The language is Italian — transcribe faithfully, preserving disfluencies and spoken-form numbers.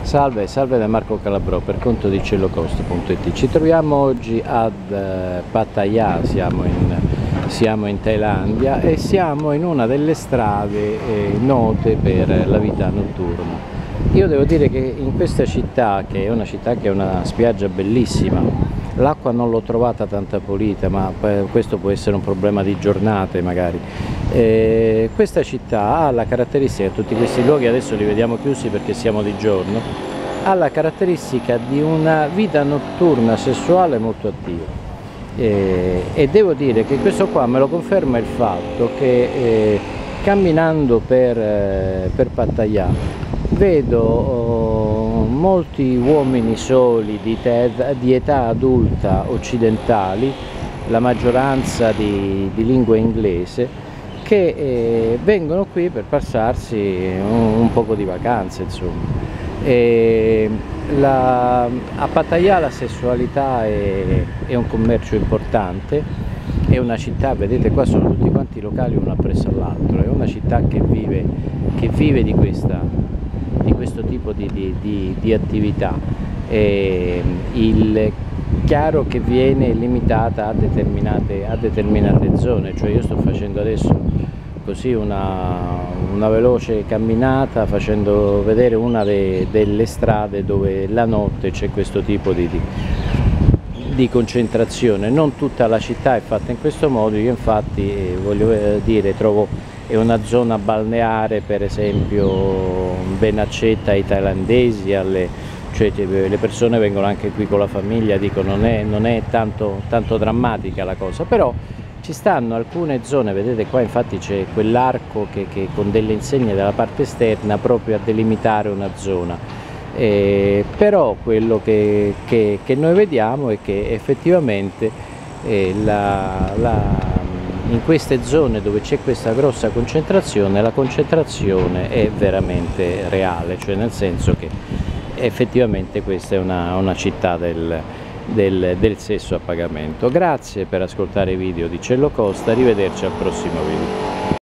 Salve, salve da Marco Calabrò per conto di cellocost punto it. Ci troviamo oggi ad eh, Pattaya, siamo in, siamo in Thailandia e siamo in una delle strade eh, note per la vita notturna. Io devo dire che in questa città, che è una città che è una spiaggia bellissima, l'acqua non l'ho trovata tanta pulita, ma questo può essere un problema di giornate magari. Eh, questa città ha la caratteristica, tutti questi luoghi adesso li vediamo chiusi perché siamo di giorno, ha la caratteristica di una vita notturna sessuale molto attiva. Eh, e devo dire che questo qua me lo conferma il fatto che eh, camminando per, eh, per Pattaya vedo oh, molti uomini soli di, di età adulta occidentali, la maggioranza di, di lingua inglese, che eh, vengono qui per passarsi un, un poco di vacanze, insomma. E la, a Pattaya la sessualità è, è un commercio importante, è una città, vedete qua sono tutti quanti locali uno appresso all'altro, è una città che vive, che vive di, questa, di questo tipo di, di, di, di attività. E il chiaro che viene limitata a determinate, a determinate zone, cioè io sto facendo adesso così una, una veloce camminata facendo vedere una de, delle strade dove la notte c'è questo tipo di, di, di concentrazione. Non tutta la città è fatta in questo modo, io infatti eh, voglio dire trovo è una zona balneare, per esempio ben accetta ai thailandesi, alle, cioè le persone vengono anche qui con la famiglia, dico non è, non è tanto, tanto drammatica la cosa, però ci stanno alcune zone, vedete qua infatti c'è quell'arco che, che con delle insegne dalla parte esterna proprio a delimitare una zona, eh, però quello che, che, che noi vediamo è che effettivamente eh, la, la, in queste zone dove c'è questa grossa concentrazione, la concentrazione è veramente reale, cioè nel senso che effettivamente questa è una, una città del Del, del sesso a pagamento. Grazie per ascoltare i video di Cellocost, arrivederci al prossimo video.